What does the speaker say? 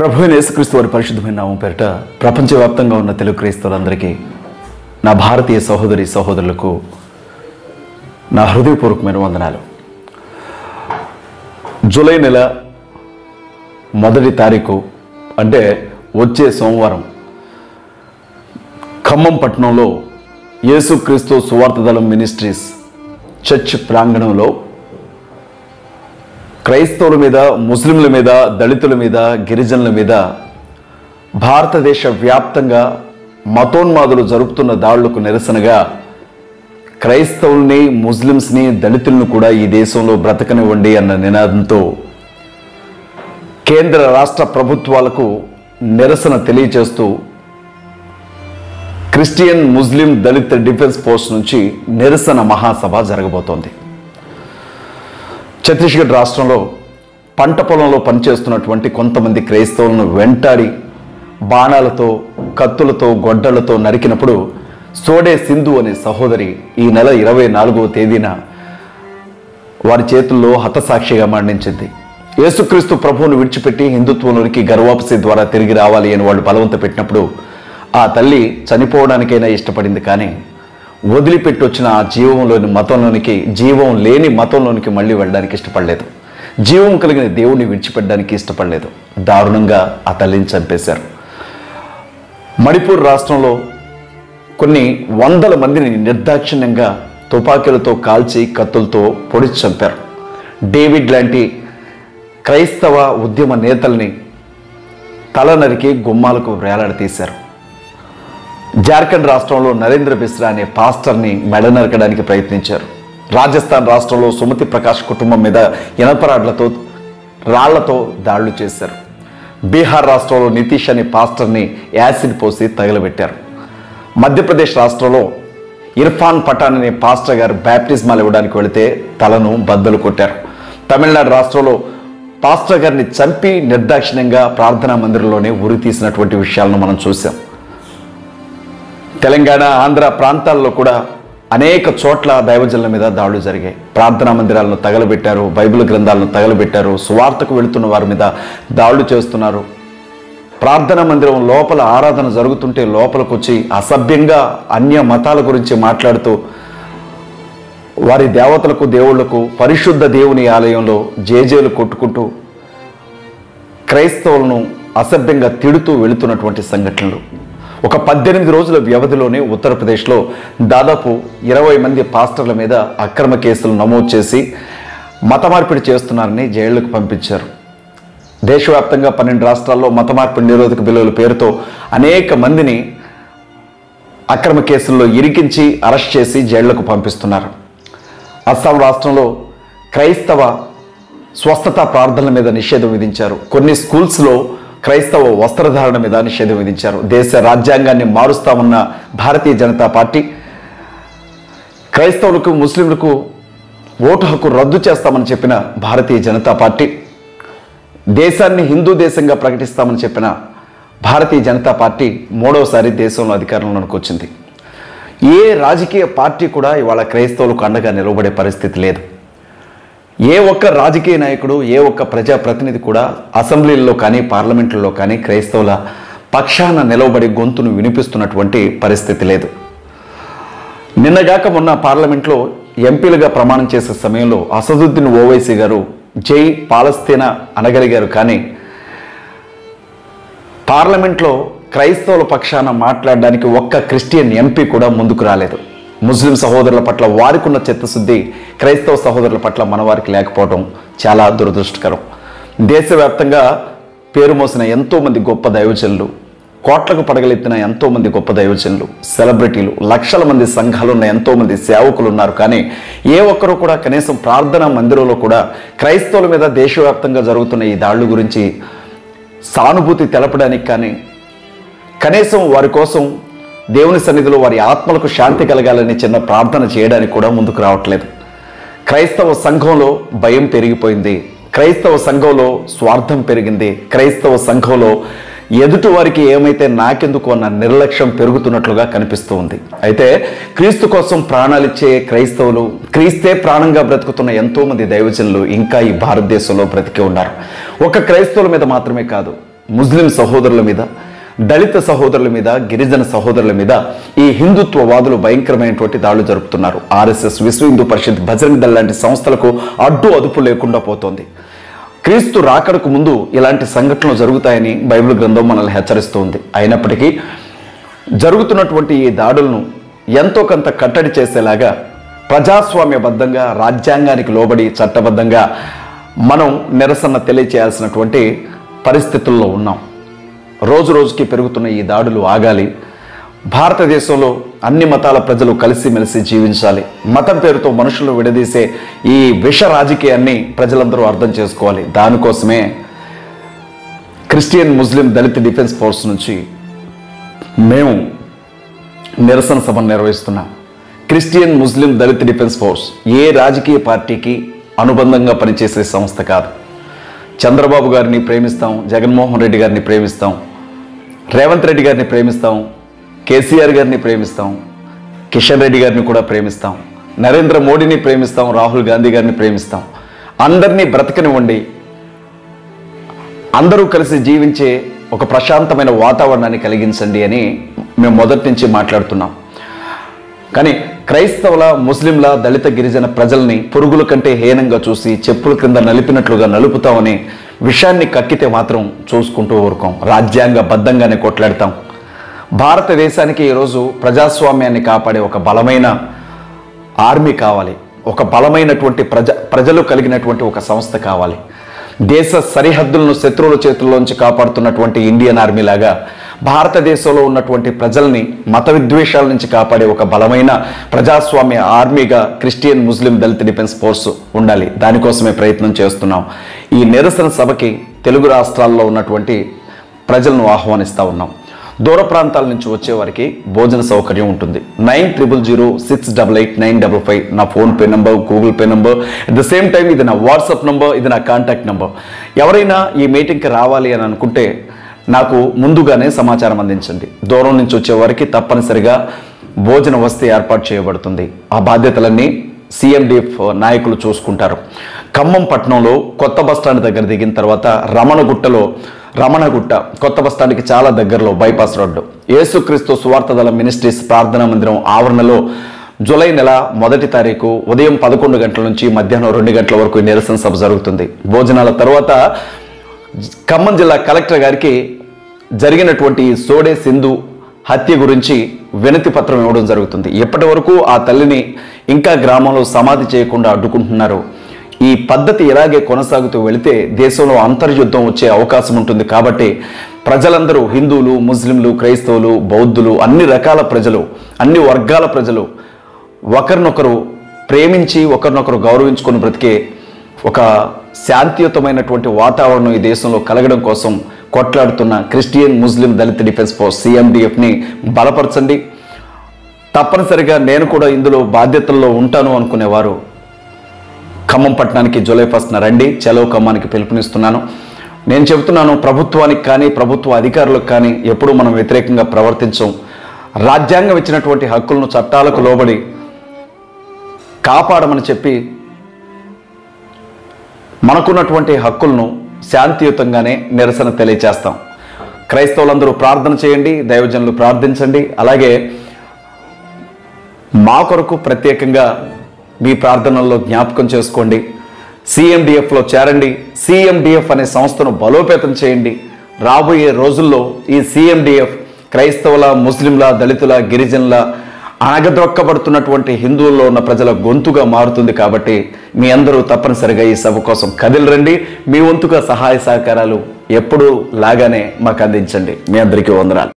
ప్రభువైన యేసుక్రీస్తు వారి పరిశుద్ధమైన నామం పేరిట ప్రపంచవ్యాప్తంగా ఉన్న తెలుగు క్రైస్తవులందరికీ, నా భారతీయ సహోదరి సహోదరులకు నా హృదయపూర్వకమైన వందనాలు. జూలై నెల 1వ తారీఖు అంటే వచ్చే సోమవారం ఖమ్మం పట్టణంలో యేసుక్రీస్తు సువార్త దళం మినిస్ట్రీస్ చర్చ్ ప్రాంగణంలో క్రైస్తవుల మీద, ముస్లింల మీద, దళితుల మీద, గిరిజనుల మీద భారతదేశ వ్యాప్తంగా మతోన్మాదులు జరుపుతున్న దాడులకు నిరసనగా క్రైస్తవుల్ని, ముస్లిమ్స్ని, దళితులను కూడా ఈ దేశంలో బ్రతకనివ్వండి అన్న నినాదంతో కేంద్ర రాష్ట్ర ప్రభుత్వాలకు నిరసన తెలియజేస్తూ Christian, Muslim, Dalit defence force నుంచి నిరసన మహాసభ జరగబోతోంది. ఛత్తీస్గఢ్ రాష్ట్రంలో పంట పొలంలో పనిచేస్తున్నటువంటి కొంతమంది క్రైస్తవులను వెంటాడి బాణాలతో, కత్తులతో, గొడ్డళ్లతో నరికినప్పుడు సోడే సింధు అనే సహోదరి ఈ నెల 24వ తేదీన వారి చేతుల్లో హతసాక్షిగా మరణించింది. యేసుక్రీస్తు ప్రభువును విడిచిపెట్టి హిందుత్వంలోనికి గర్వాపసి ద్వారా తిరిగి రావాలి అని వాళ్ళు బలవంత పెట్టినప్పుడు ఆ తల్లి చనిపోవడానికైనా ఇష్టపడింది, కానీ వదిలిపెట్టి వచ్చిన ఆ జీవంలోని మతంలోనికి, జీవం లేని మతంలోనికి మళ్ళీ వెళ్ళడానికి ఇష్టపడలేదు. జీవం కలిగిన దేవుణ్ణి విడిచిపెట్టడానికి ఇష్టపడలేదు. దారుణంగా ఆ తల్లిని చంపేశారు. మణిపూర్ రాష్ట్రంలో కొన్ని వందల మందిని నిర్దాక్షిణ్యంగా తుపాకీలతో కాల్చి, కత్తులతో పొడిచి చంపారు. డేవిడ్ లాంటి క్రైస్తవ ఉద్యమ నేతల్ని తల నరికి గుమ్మాలకు వేలాడతీశారు. జార్ఖండ్ రాష్ట్రంలో నరేంద్ర బిస్రా అనే పాస్టర్ని మెడ నరకడానికి ప్రయత్నించారు. రాజస్థాన్ రాష్ట్రంలో సుమతి ప్రకాష్ కుటుంబం మీద ఇనపరాడ్లతో, రాళ్లతో దాడులు చేశారు. బీహార్ రాష్ట్రంలో నితీష్ అనే పాస్టర్ని యాసిడ్ పోసి తగలబెట్టారు. మధ్యప్రదేశ్ రాష్ట్రంలో ఇర్ఫాన్ పఠాన్ అనే పాస్టర్ గారు బ్యాప్టిజమాలు ఇవ్వడానికి వెళితే తలను బద్దలు కొట్టారు. తమిళనాడు రాష్ట్రంలో పాస్టర్ గారిని చంపి నిర్దాక్షిణ్యంగా ప్రార్థనా మందిరంలోనే ఉరి తీసినటువంటి విషయాలను మనం చూసాం. తెలంగాణ, ఆంధ్ర ప్రాంతాల్లో కూడా అనేక చోట్ల దైవజనుల మీద దాడులు జరిగాయి. ప్రార్థనా మందిరాలను తగలబెట్టారు, బైబిల్ గ్రంథాలను తగలబెట్టారు, సువార్తకు వెళుతున్న వారి మీద దాడులు చేస్తున్నారు. ప్రార్థనా మందిరం లోపల ఆరాధన జరుగుతుంటే లోపలికి వచ్చి అసభ్యంగా అన్య మతాల గురించి మాట్లాడుతూ వారి దేవతలకు, దేవుళ్లకు, పరిశుద్ధ దేవుని ఆలయంలో జేజేలు కొట్టుకుంటూ క్రైస్తవులను అసభ్యంగా తిడుతూ వెళుతున్నటువంటి సంఘటనలు. ఒక 18 రోజుల వ్యవధిలోనే ఉత్తరప్రదేశ్లో దాదాపు 20 మంది పాస్టర్ల మీద అక్రమ కేసులు నమోదు చేసి మత మార్పిడి చేస్తున్నారని జైళ్లకు పంపించారు. దేశవ్యాప్తంగా 12 రాష్ట్రాల్లో మత మార్పిడి నిరోధక బిల్లుల పేరుతో అనేక మందిని అక్రమ కేసుల్లో ఇరికించి అరెస్ట్ చేసి జైళ్లకు పంపిస్తున్నారు. అస్సాం రాష్ట్రంలో క్రైస్తవ స్వస్థత ప్రార్థనల మీద నిషేధం విధించారు. కొన్ని స్కూల్స్లో క్రైస్తవ వస్త్రధారణ మీద నిషేధం విధించారు. దేశ రాజ్యాంగాన్ని మారుస్తామన్న భారతీయ జనతా పార్టీ క్రైస్తవులకు, ముస్లింలకు ఓటు హక్కు రద్దు చేస్తామని చెప్పిన భారతీయ జనతా పార్టీ, దేశాన్ని హిందూ దేశంగా ప్రకటిస్తామని చెప్పిన భారతీయ జనతా పార్టీ మూడవసారి దేశంలో అధికారంలోకి వచ్చింది. ఏ రాజకీయ పార్టీ కూడా ఇవాళ క్రైస్తవులకు అండగా నిలబడే పరిస్థితి లేదు. ఏ ఒక్క రాజకీయ నాయకుడు, ఏ ఒక్క ప్రజాప్రతినిధి కూడా అసెంబ్లీల్లో కానీ, పార్లమెంట్లలో కానీ క్రైస్తవుల పక్షాన నిలవబడి గొంతును వినిపిస్తున్నటువంటి పరిస్థితి లేదు. నిన్నగాక మొన్న పార్లమెంట్లో ఎంపీలుగా ప్రమాణం చేసే సమయంలో అసదుద్దీన్ ఓవైసీ గారు జై పాలస్తీనా అనగలిగారు, కానీ పార్లమెంట్లో క్రైస్తవుల పక్షాన మాట్లాడడానికి ఒక్క క్రిస్టియన్ ఎంపీ కూడా ముందుకు రాలేదు. ముస్లిం సహోదరుల పట్ల వారికి ఉన్న చిత్తశుద్ధి క్రైస్తవ సహోదరుల పట్ల మన వారికి లేకపోవడం చాలా దురదృష్టకరం. దేశవ్యాప్తంగా పేరు మోసిన ఎంతోమంది గొప్ప దైవజనులు, కోట్లకు పడగలెత్తిన ఎంతోమంది గొప్ప దైవజనులు, సెలబ్రిటీలు, లక్షల మంది సంఘాలు ఉన్న ఎంతోమంది సేవకులు ఉన్నారు, కానీ ఏ ఒక్కరూ కూడా కనీసం ప్రార్థనా మందిరంలో కూడా క్రైస్తవుల మీద దేశవ్యాప్తంగా జరుగుతున్న ఈ దాడుల గురించి సానుభూతి తెలపడానికి కానీ, కనీసం వారి కోసం దేవుని సన్నిధిలో వారి ఆత్మలకు శాంతి కలగాలని చిన్న ప్రార్థన చేయడానికి కూడా ముందుకు రావట్లేదు. క్రైస్తవ సంఘంలో భయం పెరిగిపోయింది. క్రైస్తవ సంఘంలో స్వార్థం పెరిగింది. క్రైస్తవ సంఘంలో ఎదుటి వారికి ఏమైతే నాకెందుకు అన్న నిర్లక్ష్యం పెరుగుతున్నట్లుగా కనిపిస్తూ ఉంది. అయితే క్రీస్తు కోసం ప్రాణాలిచ్చే క్రైస్తవులు, క్రీస్తే ప్రాణంగా బ్రతుకుతున్న ఎంతోమంది దైవజనులు ఇంకా ఈ భారతదేశంలో బ్రతికి ఉన్నారు. ఒక క్రైస్తవుల మీద మాత్రమే కాదు, ముస్లిం సహోదరుల మీద, దళిత సహోదరుల మీద, గిరిజన సహోదరుల మీద ఈ హిందుత్వవాదులు భయంకరమైనటువంటి దాడులు జరుపుతున్నారు. ఆర్ఎస్ఎస్, విశ్వ హిందూ పరిషత్, బజరంగ్ దళ్ లాంటి సంస్థలకు అడ్డు అదుపు లేకుండా పోతోంది. క్రీస్తు రాకడకు ముందు ఇలాంటి సంఘటనలు జరుగుతాయని బైబిల్ గ్రంథం మనల్ని హెచ్చరిస్తోంది. అయినప్పటికీ జరుగుతున్నటువంటి ఈ దాడులను ఎంతో కొంత కట్టడి చేసేలాగా ప్రజాస్వామ్యబద్ధంగా, రాజ్యాంగానికి లోబడి చట్టబద్ధంగా మనం నిరసన తెలియచేయాల్సినటువంటి పరిస్థితుల్లో ఉన్నాం. రోజు రోజుకి పెరుగుతున్న ఈ దాడులు ఆగాలి. భారతదేశంలో అన్ని మతాల ప్రజలు కలిసిమెలిసి జీవించాలి. మతం పేరుతో మనుషులను విడదీసే ఈ విష రాజకీయాన్ని ప్రజలందరూ అర్థం చేసుకోవాలి. దానికోసమే Christian, Muslim, Dalit defence force నుంచి మేము నిరసన సభను నిర్వహిస్తున్నాం. Christian, Muslim, Dalit defence force ఏ రాజకీయ పార్టీకి అనుబంధంగా పనిచేసే సంస్థ కాదు. చంద్రబాబు గారిని ప్రేమిస్తాం, జగన్మోహన్ రెడ్డి గారిని ప్రేమిస్తాం, రేవంత్ రెడ్డి గారిని ప్రేమిస్తాం, కేసీఆర్ గారిని ప్రేమిస్తాం, కిషన్ రెడ్డి గారిని కూడా ప్రేమిస్తాం, నరేంద్ర మోడీని ప్రేమిస్తాం, రాహుల్ గాంధీ గారిని ప్రేమిస్తాం. అందరినీ బ్రతకనివ్వండి, అందరూ కలిసి జీవించే ఒక ప్రశాంతమైన వాతావరణాన్ని కలిగించండి అని మేము మొదటి నుంచి మాట్లాడుతున్నాం. కానీ క్రైస్తవుల, ముస్లింల, దళిత, గిరిజన ప్రజల్ని పురుగుల కంటే హీనంగా చూసి చెప్పుల కింద నలిపినట్లుగా నలుపుతామని విషయాన్ని కక్కితే మాత్రం చూసుకుంటూ ఊరుకోం. రాజ్యాంగబద్ధంగానే కొట్లాడతాం. భారతదేశానికి ఈరోజు ప్రజాస్వామ్యాన్ని కాపాడే ఒక బలమైన ఆర్మీ కావాలి. ఒక బలమైనటువంటి ప్రజలు కలిగినటువంటి ఒక సంస్థ కావాలి. దేశ సరిహద్దులను శత్రువుల చేతుల్లోంచి కాపాడుతున్నటువంటి ఇండియన్ ఆర్మీ లాగా భారతదేశంలో ఉన్నటువంటి ప్రజల్ని మత విద్వేషాల నుంచి కాపాడే ఒక బలమైన ప్రజాస్వామ్య ఆర్మీగా Christian, Muslim, Dalit defence force ఉండాలి. దానికోసమే ప్రయత్నం చేస్తున్నాం. ఈ నిరసన సభకి తెలుగు రాష్ట్రాల్లో ఉన్నటువంటి ప్రజలను ఆహ్వానిస్తూ ఉన్నాం. దూర ప్రాంతాల నుంచి వచ్చే వారికి భోజన సౌకర్యం ఉంటుంది. 9000688955 నా PhonePe number, Google Pay number. At the same time ఇది నా వాట్సాప్ నెంబర్, ఇది నా కాంటాక్ట్ నెంబర్. ఎవరైనా ఈ మీటింగ్కి రావాలి అని అనుకుంటే నాకు ముందుగానే సమాచారం అందించండి. దూరం నుంచి వచ్చే వారికి తప్పనిసరిగా భోజన వసతి ఏర్పాటు చేయబడుతుంది. ఆ బాధ్యతలన్నీ సిఎండిఎఫ్ నాయకులు చూసుకుంటారు. ఖమ్మం పట్టణంలో కొత్త బస్టాండ్ దగ్గర దిగిన తర్వాత రమణగుట్ట కొత్త బస్టాండ్కి చాలా దగ్గరలో బైపాస్ రోడ్డు యేసుక్రీస్తు సువార్త దళ మినిస్ట్రీస్ ప్రార్థనా మందిరం ఆవరణలో జూలై నెల 1వ తారీఖు ఉదయం 11 గంటల నుంచి మధ్యాహ్నం 2 గంటల వరకు ఈ నిరసన సభ జరుగుతుంది. భోజనాల తర్వాత ఖమ్మం జిల్లా కలెక్టర్ గారికి జరిగినటువంటి సోడే సింధు హత్య గురించి వినతి పత్రం ఇవ్వడం జరుగుతుంది. ఇప్పటి వరకు ఆ తల్లిని ఇంకా గ్రామంలో సమాధి చేయకుండా అడ్డుకుంటున్నారు. ఈ పద్ధతి ఇలాగే కొనసాగుతూ వెళితే దేశంలో అంతర్యుద్ధం వచ్చే అవకాశం ఉంటుంది. కాబట్టి ప్రజలందరూ, హిందువులు, ముస్లింలు, క్రైస్తవులు, బౌద్ధులు, అన్ని రకాల ప్రజలు, అన్ని వర్గాల ప్రజలు ఒకరినొకరు ప్రేమించి ఒకరినొకరు గౌరవించుకొని బ్రతికే ఒక శాంతియుతమైనటువంటి వాతావరణం ఈ దేశంలో కలగడం కోసం కొట్లాడుతున్న Christian, Muslim, Dalit defence force సిఎండిఎఫ్ని బలపరచండి. తప్పనిసరిగా నేను కూడా ఇందులో బాధ్యతల్లో ఉంటాను అనుకునేవారు ఖమ్మం పట్టణానికి జూలై 1న రండి. చలో ఖమ్మానికి పిలుపునిస్తున్నాను. నేను చెబుతున్నాను, ప్రభుత్వానికి కానీ ప్రభుత్వ అధికారులకు కానీ ఎప్పుడూ మనం వ్యతిరేకంగా ప్రవర్తించం. రాజ్యాంగం ఇచ్చినటువంటి హక్కులను చట్టాలకు లోబడి కాపాడమని చెప్పి మనకున్నటువంటి హక్కులను శాంతియుతంగానే నిరసన తెలియచేస్తాం. క్రైస్తవులందరూ ప్రార్థన చేయండి, దైవజనులు ప్రార్థించండి. అలాగే మా కొరకు ప్రత్యేకంగా మీ ప్రార్థనల్లో జ్ఞాపకం చేసుకోండి. సిఎండిఎఫ్లో చేరండి. సిఎండిఎఫ్ అనే సంస్థను బలోపేతం చేయండి. రాబోయే రోజుల్లో ఈ సిఎండిఎఫ్ క్రైస్తవుల, ముస్లింల, దళితుల, గిరిజనుల, అణగదొక్కబడుతున్నటువంటి హిందువుల్లో ఉన్న ప్రజల గొంతుగా మారుతుంది. కాబట్టి మీ అందరూ తప్పనిసరిగా ఈ సభ కోసం కదిలిరండి. మీ వంతుగా సహాయ సహకారాలు ఎప్పుడూ లాగానే మాకు అందించండి. మీ అందరికీ వందనాలు.